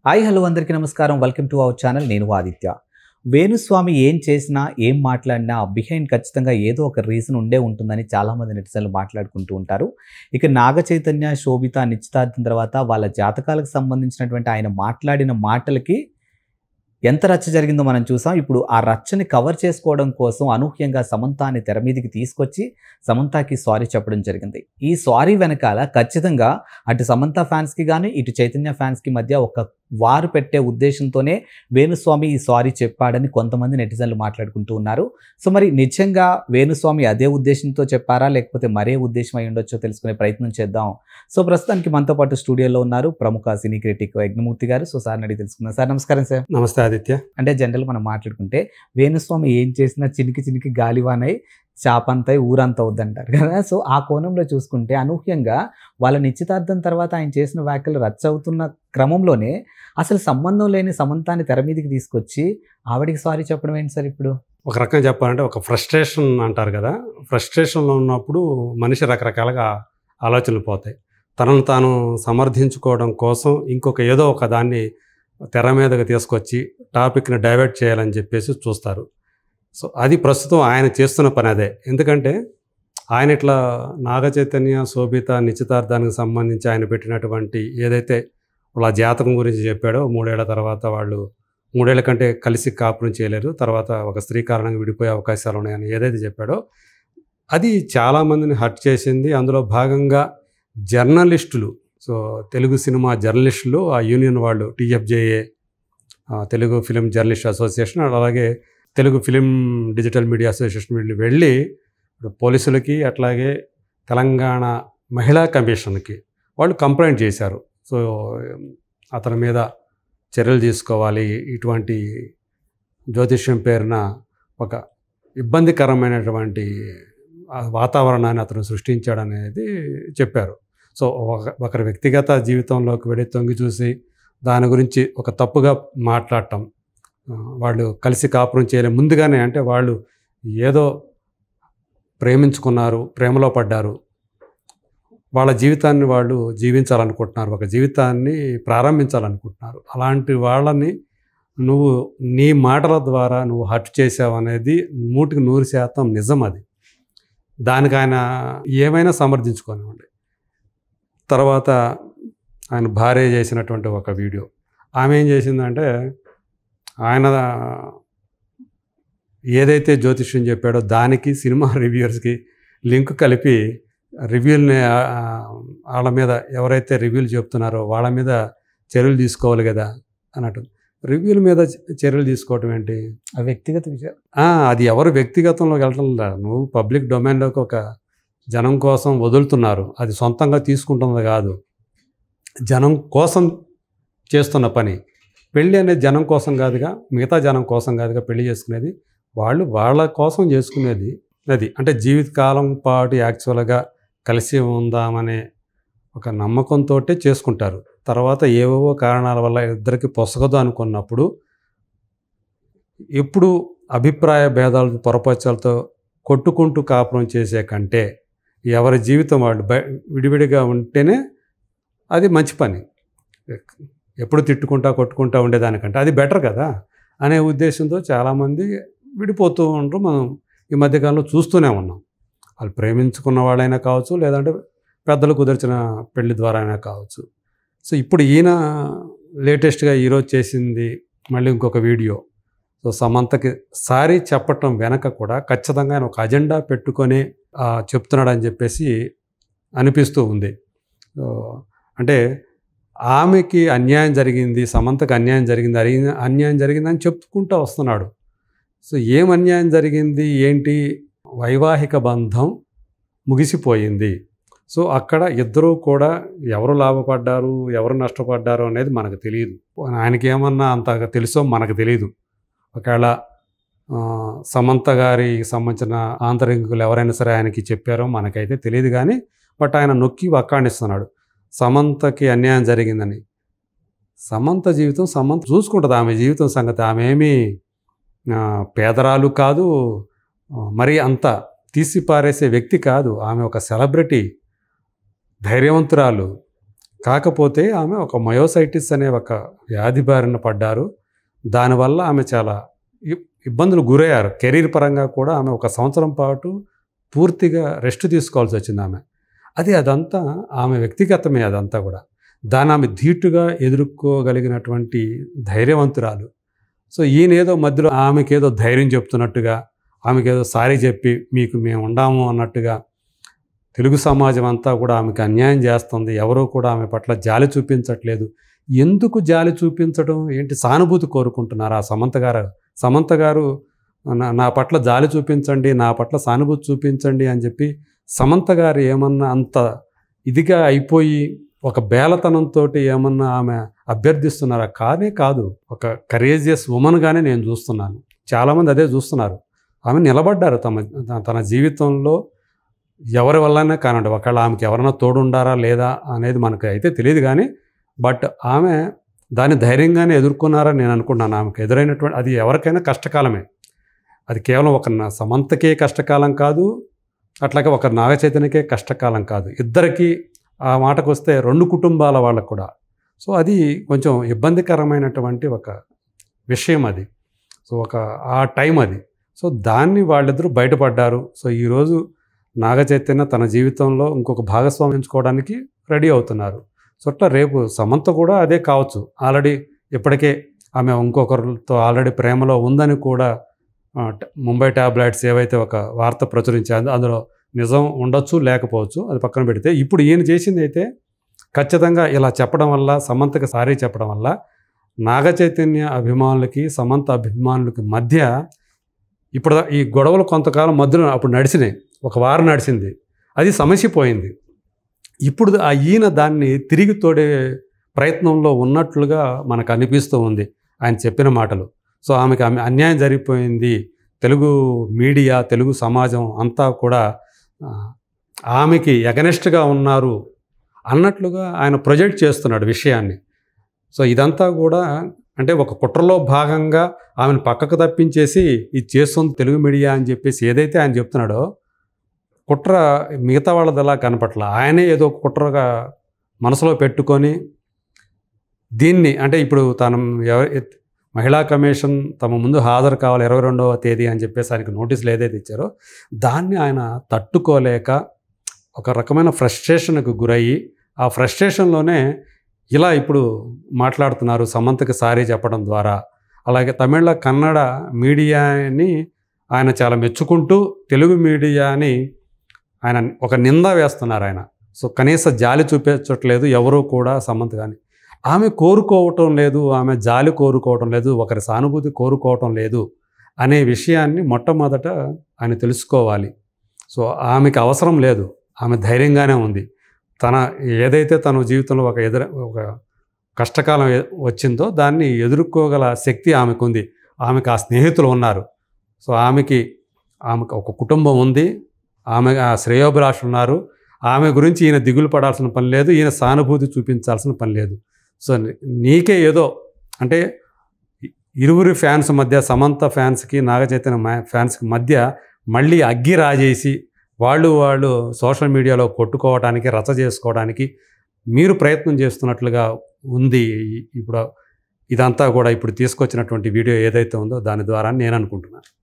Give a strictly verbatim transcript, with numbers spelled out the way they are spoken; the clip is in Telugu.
హాయ్ హలో అందరికీ నమస్కారం. Welcome to our channel. నేను ఆదిత్య. వేణుస్వామి ఏం చేసినా ఏం మాట్లాడినా బిహైండ్ ఖచ్చితంగా ఏదో ఒక రీజన్ ఉండే ఉంటుందని చాలామంది నెటిజన్లు మాట్లాడుకుంటూ ఉంటారు. ఇక నాగ చైతన్య శోభిత నిశ్చితార్థం తర్వాత వాళ్ళ జాతకాలకు సంబంధించినటువంటి ఆయన మాట్లాడిన మాటలకి ఎంత రచ్చ జరిగిందో మనం చూసాం. ఇప్పుడు ఆ రచ్చని కవర్ చేసుకోవడం కోసం అనూహ్యంగా సమంతాని తెర మీదకి తీసుకొచ్చి సమంతకి సారీ చెప్పడం జరిగింది. ఈ సారీ వెనకాల ఖచ్చితంగా అటు సమంత ఫ్యాన్స్కి కానీ ఇటు చైతన్య ఫ్యాన్స్కి మధ్య ఒక వారు పెట్టే ఉద్దేశంతోనే వేణుస్వామి ఈ సారీ చెప్పాడని కొంతమంది నెటిజన్లు మాట్లాడుకుంటూ ఉన్నారు. సో మరి నిజంగా వేణుస్వామి అదే ఉద్దేశంతో చెప్పారా లేకపోతే మరే ఉద్దేశం అయి ఉండొచ్చో తెలుసుకునే ప్రయత్నం చేద్దాం. సో ప్రస్తుతానికి మనతో పాటు స్టూడియోలో ఉన్నారు ప్రముఖ సినీ క్రిటిక్ యజ్ఞమూర్తి గారు. సో సార్ని అడిగి తెలుసుకుందాం. సార్ నమస్కారం. సార్ నమస్తే ఆదిత్య. అంటే జనరల్ మనం మాట్లాడుకుంటే వేణుస్వామి ఏం చేసినా చినికి చినికి గాలివానై చాపంతై ఊరంతా అవుద్దంటారు కదా. సో ఆ కోణంలో చూసుకుంటే అనూహ్యంగా వాళ్ళ నిశ్చితార్థం తర్వాత ఆయన చేసిన వ్యాఖ్యలు రచ్చ అవుతున్న క్రమంలోనే అసలు సంబంధం లేని సమంతాన్ని తెర మీదకి తీసుకొచ్చి ఆవిడికి సారీ చెప్పడం ఏంటి సార్? ఇప్పుడు ఒక రకంగా చెప్పాలంటే ఒక ఫ్రస్ట్రేషన్ అంటారు కదా, ఫ్రస్ట్రేషన్లో ఉన్నప్పుడు మనిషి రకరకాలుగా ఆలోచనలు పోతాయి. తనను తాను సమర్థించుకోవడం కోసం ఇంకొక ఏదో ఒక దాన్ని తెర మీదకి తీసుకొచ్చి టాపిక్ని డైవర్ట్ చేయాలని చెప్పేసి చూస్తారు. సో అది ప్రస్తుతం ఆయన చేస్తున్న పని అదే. ఎందుకంటే ఆయన ఇట్లా నాగ చైతన్య శోభిత నిశ్చితార్థానికి సంబంధించి ఆయన పెట్టినటువంటి ఏదైతే వాళ్ళ జాతకం గురించి చెప్పాడో, మూడేళ్ల తర్వాత వాళ్ళు మూడేళ్ల కంటే కలిసి కాపురం చేయలేరు, తర్వాత ఒక స్త్రీ కారణంగా విడిపోయే అవకాశాలు ఉన్నాయని ఏదైతే చెప్పాడో అది చాలామందిని హర్ట్ చేసింది. అందులో భాగంగా జర్నలిస్టులు, సో తెలుగు సినిమా జర్నలిస్టులు, ఆ యూనియన్ వాళ్ళు TFJA Telugu film journalist association, అలాగే Telugu film digital media association వీళ్ళు వెళ్ళి పోలీసులకి అట్లాగే తెలంగాణ మహిళా కమిషన్కి వాళ్ళు కంప్లైంట్ చేశారు. సో అతని మీద చర్యలు తీసుకోవాలి, ఇటువంటి జ్యోతిష్యం పేరున ఒక ఇబ్బందికరమైనటువంటి వాతావరణాన్ని అతను సృష్టించాడనేది చెప్పారు. సో ఒక ఒకరి వ్యక్తిగత జీవితంలోకి వెళ్ళి తొంగి చూసి దాని గురించి ఒక తప్పుగా మాట్లాడటం, వాళ్ళు కలిసి కాపురం చేయలేము ముందుగానే, అంటే వాళ్ళు ఏదో ప్రేమించుకున్నారు, ప్రేమలో పడ్డారు, వాళ్ళ జీవితాన్ని వాళ్ళు జీవించాలనుకుంటున్నారు, ఒక జీవితాన్ని ప్రారంభించాలనుకుంటున్నారు. అలాంటి వాళ్ళని నువ్వు నీ మాటల ద్వారా నువ్వు హర్ట్ చేసావు అనేది నూటికి నూరు శాతం నిజం. అది దానికి ఆయన ఏమైనా సమర్థించుకోనివ్వండి. తర్వాత ఆయన భార్య చేసినటువంటి ఒక వీడియో, ఆమె ఏం చేసిందంటే ఆయన ఏదైతే జ్యోతిష్యం చెప్పాడో దానికి సినిమా రివ్యూర్స్కి లింక్ కలిపి రివ్యూల్ని వాళ్ళ మీద ఎవరైతే రివ్యూలు చెప్తున్నారో వాళ్ళ మీద చర్యలు తీసుకోవాలి కదా అన్నట్టు. రివ్యూల మీద చర్యలు తీసుకోవటం ఏంటి? ఆ వ్యక్తిగత విషయం, అది ఎవరు వ్యక్తిగతంలోకి వెళ్ళటం లేదు. నువ్వు పబ్లిక్ డొమైన్లోకి ఒక జనం కోసం వదులుతున్నారు, అది సొంతంగా తీసుకుంటున్నది కాదు, జనం కోసం చేస్తున్న పని. పెళ్ళి అనేది జనం కోసం కాదుగా, మిగతా జనం కోసం కాదుగా పెళ్లి చేసుకునేది, వాళ్ళు వాళ్ళ కోసం చేసుకునేది. అది అంటే జీవితకాలం పాటు యాక్చువల్గా కలిసి ఉందామనే ఒక నమ్మకంతో చేసుకుంటారు. తర్వాత ఏవేవో కారణాల వల్ల ఇద్దరికి పొసగదు అనుకున్నప్పుడు ఎప్పుడు అభిప్రాయ భేదాలు పొరపచ్చాలతో కొట్టుకుంటూ కాపురం చేసే కంటే ఎవరి జీవితం వాళ్ళు బ విడివిడిగా ఉంటేనే అది మంచి పని. ఎప్పుడు తిట్టుకుంటా కొట్టుకుంటా ఉండేదానికంటే అది బెటర్ కదా అనే ఉద్దేశంతో చాలామంది విడిపోతూ ఉంటారు. మనం ఈ మధ్యకాలంలో చూస్తూనే ఉన్నాం. వాళ్ళు ప్రేమించుకున్న వాళ్ళైనా కావచ్చు, లేదంటే పెద్దలు కుదిర్చిన పెళ్లి ద్వారా అయినా కావచ్చు. సో ఇప్పుడు ఈయన లేటెస్ట్గా ఈరోజు చేసింది మళ్ళీ ఇంకొక వీడియో. సో సమంతకి సారీ చెప్పటం వెనక కూడా ఖచ్చితంగా ఆయన ఒక అజెండా పెట్టుకొని చెప్తున్నాడని చెప్పేసి అనిపిస్తూ ఉంది. అంటే ఆమెకి అన్యాయం జరిగింది, సమంతకి అన్యాయం జరిగింది, అరిగిన అన్యాయం జరిగిందని చెప్పుకుంటూ వస్తున్నాడు. సో ఏం అన్యాయం జరిగింది ఏంటి? వైవాహిక బంధం ముగిసిపోయింది. సో అక్కడ ఇద్దరూ కూడా ఎవరు లాభపడ్డారు, ఎవరు నష్టపడ్డారు అనేది మనకు తెలియదు. ఆయనకి ఏమన్నా అంతగా తెలుసో మనకు తెలియదు. ఒకవేళ సమంత గారికి సంబంధించిన ఆంతరికులు ఎవరైనా సరే ఆయనకి చెప్పారో మనకైతే తెలియదు. కానీ బట్ ఆయన నొక్కి వక్కాణిస్తున్నాడు సమంతకి అన్యాయం జరిగిందని. సమంత జీవితం సమంత చూసుకుంటుంది, ఆమె జీవితం సంగతి. ఆమె ఏమీ పేదరాలు కాదు, మరి అంత తీసి పారేసే వ్యక్తి కాదు. ఆమె ఒక సెలబ్రిటీ, ధైర్యవంతురాలు, కాకపోతే ఆమె ఒక మయోసైటిస్ అనే ఒక వ్యాధి బారిన పడ్డారు. దానివల్ల ఆమె చాలా ఇబ్బందులు గురయ్యారు. కెరీర్ పరంగా కూడా ఆమె ఒక సంవత్సరం పాటు పూర్తిగా రెస్ట్ తీసుకోవాల్సి వచ్చింది ఆమె. అది అదంతా ఆమె వ్యక్తిగతమే అదంతా కూడా. దాన్ని ఆమె ధీటుగా ఎదుర్కోగలిగినటువంటి ధైర్యవంతురాలు. సో ఈయనేదో మధ్యలో ఆమెకేదో ధైర్యం చెప్తున్నట్టుగా, ఆమెకేదో సారీ చెప్పి మీకు మేము ఉండాము అన్నట్టుగా తెలుగు సమాజం అంతా కూడా ఆమెకు అన్యాయం చేస్తుంది, ఎవరూ కూడా ఆమె పట్ల జాలి చూపించట్లేదు. ఎందుకు జాలి చూపించడం ఏంటి? సానుభూతి కోరుకుంటున్నారు ఆ సమంత గారు. సమంత గారు నా నా పట్ల జాలి చూపించండి, నా పట్ల సానుభూతి చూపించండి అని చెప్పి సమంత గారు ఏమన్నా అంత ఇదిగా అయిపోయి ఒక బేలతనంతో ఏమన్నా ఆమె అభ్యర్థిస్తున్నారా? కానే కాదు. ఒక కరేజియస్ ఉమెన్గానే నేను చూస్తున్నాను. చాలామంది అదే చూస్తున్నారు. ఆమె నిలబడ్డారు తమ తన జీవితంలో ఎవరి వల్లనే కానండి. ఒకవేళ ఆమెకి ఎవరైనా తోడుండారా లేదా అనేది మనకు అయితే తెలియదు కానీ, బట్ ఆమె దాన్ని ధైర్యంగానే ఎదుర్కొన్నారని నేను అనుకుంటున్నాను. ఆమెకు ఎదురైనటువంటి అది ఎవరికైనా కష్టకాలమే. అది కేవలం ఒక సమంతకే కష్టకాలం కాదు, అట్లాగే ఒక నాగచైతన్యకే కష్టకాలం కాదు. ఇద్దరికీ ఆ మాటకు వస్తే రెండు కుటుంబాల వాళ్ళకు కూడా. సో అది కొంచెం ఇబ్బందికరమైనటువంటి ఒక విషయం అది. సో ఒక ఆ టైం అది. సో దాన్ని వాళ్ళిద్దరూ బయటపడ్డారు. సో ఈరోజు నాగచైతన్య తన జీవితంలో ఇంకొక భాగస్వామ్యం ఎంచుకోవడానికి రెడీ అవుతున్నారు. సో అట్లా రేపు సమంత కూడా అదే కావచ్చు. ఆల్రెడీ ఇప్పటికే ఆమె ఇంకొకరితో ఆల్రెడీ ప్రేమలో ఉందని కూడా ముంబై టాబ్లెట్స్ ఏవైతే ఒక వార్త ప్రచురించారో అందులో నిజం ఉండొచ్చు, లేకపోవచ్చు, అది పక్కన పెడితే ఇప్పుడు ఈయన చేసింది అయితే ఖచ్చితంగా ఇలా చెప్పడం వల్ల, సమంతకి సారీ చెప్పడం వల్ల నాగచైతన్య అభిమానులకి సమంత అభిమానులకి మధ్య ఇప్పుడు ఈ గొడవలు కొంతకాలం మధ్యలో అప్పుడు నడిచినాయి. ఒక వారం నడిచింది, అది సమసిపోయింది. ఇప్పుడు ఆ ఈయన దాన్ని తిరిగి తోడే ప్రయత్నంలో ఉన్నట్లుగా మనకు అనిపిస్తూ ఉంది ఆయన చెప్పిన మాటలు. సో ఆమెకి ఆమె అన్యాయం జరిగిపోయింది, తెలుగు మీడియా తెలుగు సమాజం అంతా కూడా ఆమెకి ఎగనెస్ట్గా ఉన్నారు అన్నట్లుగా ఆయన ప్రొజెక్ట్ చేస్తున్నాడు విషయాన్ని. సో ఇదంతా కూడా అంటే ఒక కుట్రలో భాగంగా ఆమెను పక్కకు తప్పించేసి ఇది చేస్తుంది తెలుగు మీడియా అని చెప్పేసి ఏదైతే ఆయన చెప్తున్నాడో, కుట్ర మిగతా వాళ్ళదిలా కనపట్ల ఆయనే ఏదో కుట్రగా మనసులో పెట్టుకొని దీన్ని అంటే ఇప్పుడు తను మహిళా కమిషన్ తమ ముందు హాజరు కావాలి ఇరవై రెండవ తేదీ అని చెప్పేసి ఆయనకి నోటీసులు ఏదైతే ఇచ్చారో దాన్ని ఆయన తట్టుకోలేక ఒక రకమైన ఫ్రస్ట్రేషన్కు గురయ్యి ఆ ఫ్రస్ట్రేషన్లోనే ఇలా ఇప్పుడు మాట్లాడుతున్నారు సమంతకి సారీ చెప్పడం ద్వారా. అలాగే తమిళ కన్నడ మీడియాని ఆయన చాలా మెచ్చుకుంటూ తెలుగు మీడియాని ఆయన ఒక నింద వేస్తున్నారు ఆయన. సో కనీస జాలి చూపించట్లేదు ఎవరూ కూడా సమంత కానీ. ఆమె కోరుకోవటం లేదు, ఆమె జాలి కోరుకోవటం లేదు, ఒకరి సానుభూతి కోరుకోవటం లేదు అనే విషయాన్ని మొట్టమొదట ఆయన తెలుసుకోవాలి. సో ఆమెకి అవసరం లేదు, ఆమె ధైర్యంగానే ఉంది. తన ఏదైతే తన జీవితంలో ఒక ఎదుర ఒక కష్టకాలం వచ్చిందో దాన్ని ఎదుర్కోగల శక్తి ఆమెకు ఉంది. ఆమెకు ఆ స్నేహితులు ఉన్నారు. సో ఆమెకి ఆమెకు ఒక కుటుంబం ఉంది, ఆమె ఆ శ్రేయోభిలాషులు ఉన్నారు. ఆమె గురించి ఈయన దిగులు పడాల్సిన పని లేదు, ఈయన సానుభూతి చూపించాల్సిన పని లేదు. సో నీకే ఏదో అంటే ఇరువురి ఫ్యాన్స్ మధ్య సమంత ఫ్యాన్స్కి నాగచైతన్య ఫ్యాన్స్కి మధ్య మళ్ళీ అగ్గి రాజేసి వాళ్ళు వాళ్ళు సోషల్ మీడియాలో కొట్టుకోవడానికి రచ్చ చేసుకోవడానికి మీరు ప్రయత్నం చేస్తున్నట్లుగా ఉంది. ఇప్పుడు ఇదంతా కూడా ఇప్పుడు తీసుకొచ్చినటువంటి వీడియో ఏదైతే ఉందో దాని ద్వారా నేను అనుకుంటున్నాను.